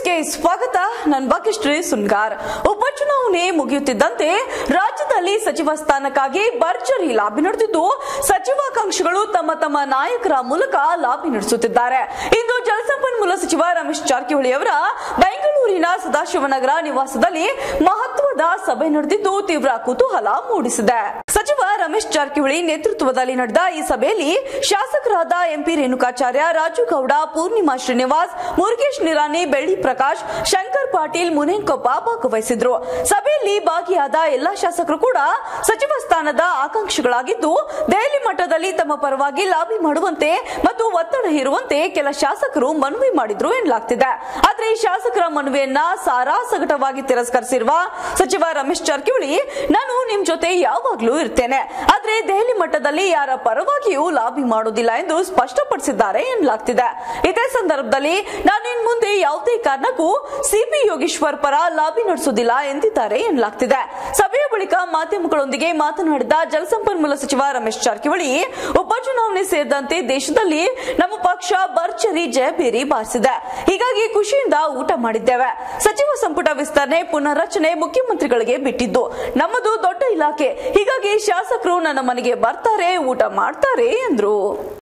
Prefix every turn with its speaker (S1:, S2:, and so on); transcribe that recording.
S1: ನ್ಯೂಸ್ಗೆ ಸ್ವಾಗತ. ನಾನು ಭಾಗ್ಯಶ್ರೀ ಸುನ್ಗಾರ್. ಉಪಚುನಾವಣೆ ಮುಗಿಯುತ್ತಿದ್ದಂತೆ ರಾಜ್ಯದಲ್ಲಿ ಸಚಿವ ಸ್ಥಾನಕ್ಕಾಗಿ ಭರ್ಜರಿ ಲಾಬಿ ನಡೆದಿದ್ದು, ಸಚಿವಾಕಾಂಕ್ಷಿಗಳು ತಮ್ಮ ತಮ್ಮ ನಾಯಕರ ಮೂಲಕ ಲಾಬಿ ನಡೆಸುತ್ತಿದ್ದಾರೆ. ಇಂದು ಜಲಸಂಪನ್ಮೂಲ ಸಚಿವ ರಮೇಶ್ ಜಾರಕಿಹೊಳಿ ಅವರ ಬೆಂಗಳೂರಿನ ಸದಾಶಿವನಗರ ನಿವಾಸದಲ್ಲಿ ಮಹತ್ವದ ಸಭೆ ನಡೆದಿದ್ದು ತೀವ್ರ ಕುತೂಹಲ ಮೂಡಿಸಿದೆ. ಸಚಿವ ರಮೇಶ್ ಜಾರಕಿಹೊಳಿ ನೇತೃತ್ವದಲ್ಲಿ ನಡೆದ ಈ ಸಭೆಯಲ್ಲಿ ಶಾಸಕರಾದ ಎಂಪಿ ರೇಣುಕಾಚಾರ್ಯ, ರಾಜು ಗೌಡ, ಪೂರ್ಣಿಮಾ ಶ್ರೀನಿವಾಸ್, ಮುರುಗೇಶ್ ನಿರಾಣಿ, ಬೆಳ್ಳಿ ಪ್ರಕಾಶ್, ಶಂಕರ್ ಪಾಟೀಲ್, ಮುನೇನ್ಕೊಪ್ಪ ಭಾಗವಹಿಸಿದ್ರು. ಸಭೆಯಲ್ಲಿ ಭಾಗಿಯಾದ ಎಲ್ಲಾ ಶಾಸಕರು ಕೂಡ ಸಚಿವ ಸ್ಥಾನದ ಆಕಾಂಕ್ಷಿಗಳಾಗಿದ್ದು, ದೆಹಲಿ ಮಟ್ಟದಲ್ಲಿ ತಮ್ಮ ಪರವಾಗಿ ಲಾಬಿ ಮಾಡುವಂತೆ ಮತ್ತು ಒತ್ತಡ ಹೇರುವಂತೆ ಕೆಲ ಶಾಸಕರು ಮನವಿ ಮಾಡಿದ್ರು ಎನ್ನಲಾಗ್ತಿದೆ. ಆದ್ರೆ ಈ ಶಾಸಕರ ಮನವಿಯನ್ನ ಸಾರಾಸಗಟವಾಗಿ ತಿರಸ್ಕರಿಸಿರುವ ಸಚಿವ ರಮೇಶ್ ಜಾರಕಿಹೊಳಿ, ನಾನು ನಿಮ್ ಜೊತೆ ಯಾವಾಗ್ಲೂ ಇರ್ತೇನೆ, ಆದ್ರೆ ದೆಹಲಿ ಮಟ್ಟದಲ್ಲಿ ಯಾರ ಪರವಾಗಿಯೂ ಲಾಬಿ ಮಾಡೋದಿಲ್ಲ ಎಂದು ಸ್ಪಷ್ಟಪಡಿಸಿದ್ದಾರೆ ಎನ್ನಲಾಗ್ತಿದೆ. ಇದೇ ಸಂದರ್ಭದಲ್ಲಿ ನಾನು ಇನ್ ಮುಂದೆ ಯಾವುದೇ ಕಾರಣಕ್ಕೂ ಸಿಪಿ ಯೋಗೇಶ್ವರ್ ಪರ ಲಾಬಿ ನಡೆಸುವುದಿಲ್ಲ ಎಂದಿದ್ದಾರೆ ಎನ್ನಲಾಗ್ತಿದೆ. ಸಭೆಯ ಬಳಿಕ ಮಾಧ್ಯಮಗಳೊಂದಿಗೆ ಮಾತನಾಡಿದ ಜಲಸಂಪನ್ಮೂಲ ಸಚಿವ ರಮೇಶ್ ಜಾರಕಿಹೊಳಿ, ಉಪಚುನಾವಣೆ ಸೇರಿದಂತೆ ದೇಶದಲ್ಲಿ ನಮ್ಮ ಪಕ್ಷ ಭರ್ಜರಿ ಜಯಭೇರಿ ಬಾರಿಸಿದೆ. ಹೀಗಾಗಿ ಖುಷಿಯಿಂದ ಊಟ ಮಾಡಿದ್ದೇವೆ. ಸಚಿವ ಸಂಪುಟ ವಿಸ್ತರಣೆ, ಪುನರ್ರಚನೆ ಮುಖ್ಯಮಂತ್ರಿಗಳಿಗೆ ಬಿಟ್ಟಿದ್ದು. ನಮ್ಮದು ದೊಡ್ಡ ಇಲಾಖೆ, ಹೀಗಾಗಿ ಶಾಸಕರು ನನ್ನ ಮನೆಗೆ ಬರ್ತಾರೆ, ಊಟ ಮಾಡ್ತಾರೆ ಎಂದರು.